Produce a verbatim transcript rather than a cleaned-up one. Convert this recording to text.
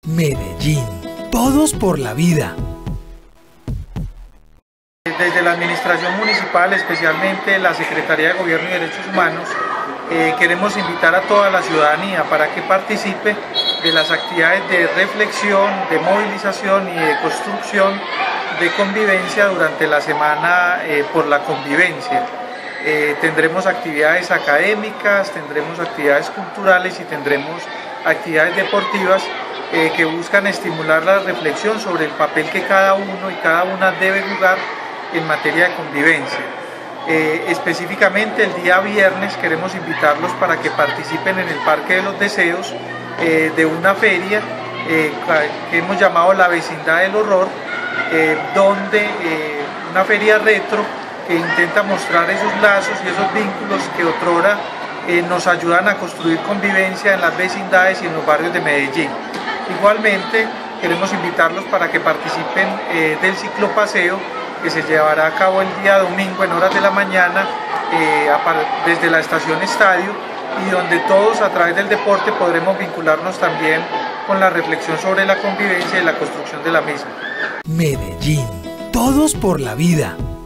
Medellín, todos por la vida. Desde la Administración Municipal, especialmente la Secretaría de Gobierno y Derechos Humanos, eh, queremos invitar a toda la ciudadanía para que participe de las actividades de reflexión, de movilización y de construcción de convivencia durante la Semana eh, por la Convivencia. Eh, tendremos actividades académicas, tendremos actividades culturales y tendremos actividades deportivas eh, que buscan estimular la reflexión sobre el papel que cada uno y cada una debe jugar en materia de convivencia. Eh, específicamente el día viernes queremos invitarlos para que participen en el Parque de los Deseos eh, de una feria eh, que hemos llamado la Vecindad del Horror, eh, donde eh, una feria retro que intenta mostrar esos lazos y esos vínculos que otrora eh, nos ayudan a construir convivencia en las vecindades y en los barrios de Medellín. Igualmente queremos invitarlos para que participen eh, del ciclopaseo que se llevará a cabo el día domingo en horas de la mañana eh, desde la estación Estadio, y donde todos a través del deporte podremos vincularnos también con la reflexión sobre la convivencia y la construcción de la misma. Medellín, todos por la vida.